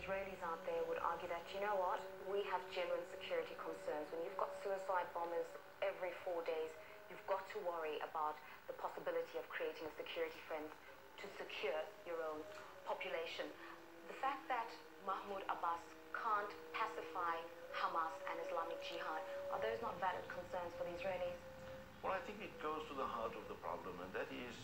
Israelis out there would argue that, you know what, we have genuine security concerns. When you've got suicide bombers every 4 days, you've got to worry about the possibility of creating a security fence to secure your own population. The fact that Mahmoud Abbas can't pacify Hamas and Islamic Jihad, are those not valid concerns for the Israelis? Well, I think it goes to the heart of the problem, and that is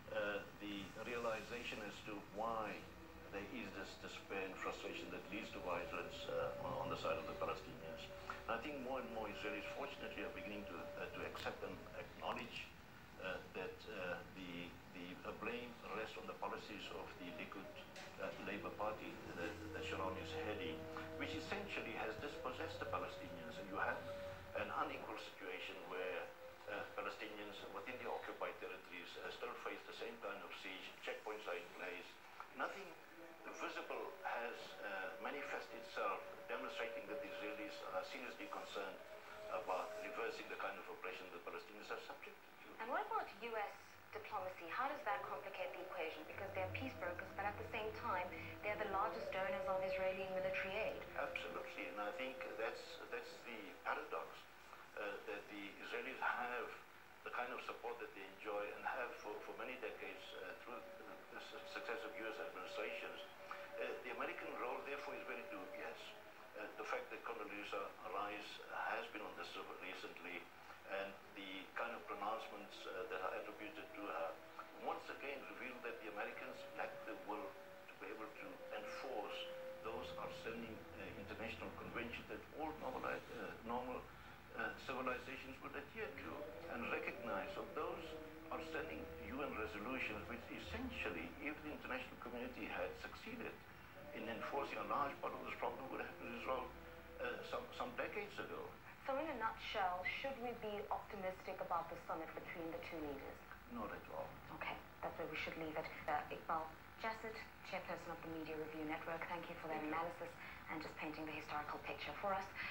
the realization as to why there is this despair and frustration that leads to violence on the side of the Palestinians. And I think more and more Israelis, fortunately, are beginning to accept and acknowledge that the blame rests on the policies of the Likud Labour Party that Sharon is heading, which essentially has dispossessed the Palestinians. And you have an unequal situation where Palestinians within the occupied territories still face the same kind of siege, checkpoints are in place. Nothing visible has manifested itself, demonstrating that the Israelis are seriously concerned about reversing the kind of oppression the Palestinians are subject to. And what about U.S. diplomacy? How does that complicate the equation? Because they're peace brokers, but at the same time, they're the largest donors of Israeli military aid. Absolutely, and I think that's the paradox, that the Israelis have the kind of support that they enjoy and have for many decades through the successive U.S. administrations. The American role, therefore, is very dubious. The fact that Condoleezza Rice has been on this recently, and the kind of pronouncements that are attributed to her, once again reveal that the Americans lack the will to be able to enforce those outstanding international conventions that all normal civilizations would adhere to, and recognize of those outstanding UN resolutions which essentially, if the international community had succeeded in enforcing a large part of this problem, would have been resolved some decades ago. So in a nutshell, should we be optimistic about the summit between the two leaders? Not at all. Okay, that's where we should leave it. Iqbal Jassat, chairperson of the Media Review Network, thank you for that analysis and just painting the historical picture for us.